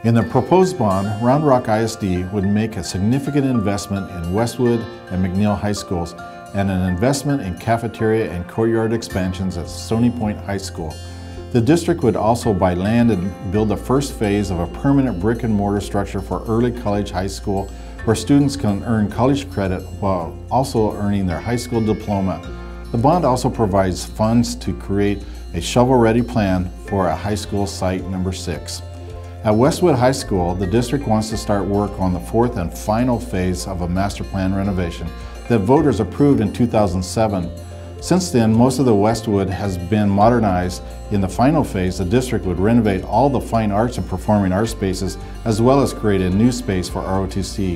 In the proposed bond, Round Rock ISD would make a significant investment in Westwood and McNeil High Schools and an investment in cafeteria and courtyard expansions at Stony Point High School. The district would also buy land and build the first phase of a permanent brick and mortar structure for early college high school where students can earn college credit while also earning their high school diploma. The bond also provides funds to create a shovel-ready plan for a high school site number 6. At Westwood High School, the district wants to start work on the fourth and final phase of a master plan renovation that voters approved in 2007. Since then, most of the Westwood has been modernized. In the final phase, the district would renovate all the fine arts and performing arts spaces, as well as create a new space for ROTC.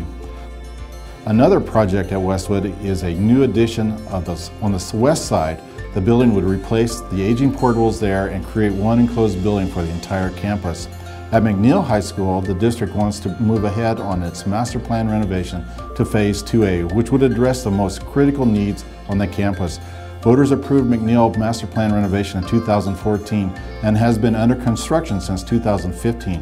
Another project at Westwood is a new addition on the west side. The building would replace the aging portables there and create one enclosed building for the entire campus. At McNeil High School, the district wants to move ahead on its master plan renovation to Phase 2A, which would address the most critical needs on the campus. Voters approved McNeil master plan renovation in 2014 and has been under construction since 2015.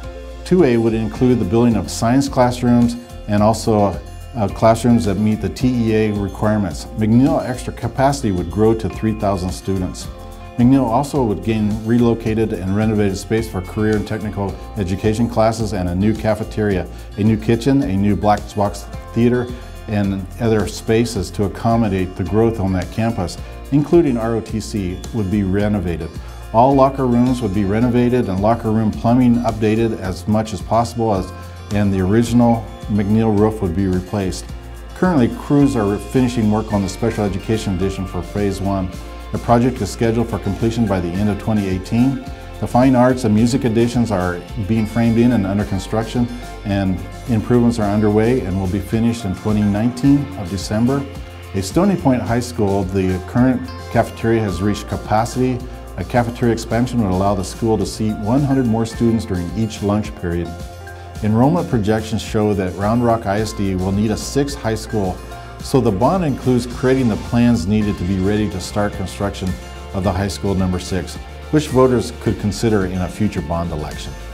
2A would include the building of science classrooms and also classrooms that meet the TEA requirements. McNeil extra capacity would grow to 3,000 students. McNeil also would gain relocated and renovated space for career and technical education classes and a new cafeteria, a new kitchen, a new black box theater, and other spaces to accommodate the growth on that campus, including ROTC, would be renovated. All locker rooms would be renovated and locker room plumbing updated as much as possible, and the original McNeil roof would be replaced. Currently, crews are finishing work on the special education addition for Phase 1. The project is scheduled for completion by the end of 2018. The fine arts and music additions are being framed in and under construction, and improvements are underway and will be finished in 2019 of December. At Stony Point High School, the current cafeteria has reached capacity. A cafeteria expansion would allow the school to seat 100 more students during each lunch period. Enrollment projections show that Round Rock ISD will need a 6th high school, so the bond includes creating the plans needed to be ready to start construction of the high school number 6, which voters could consider in a future bond election.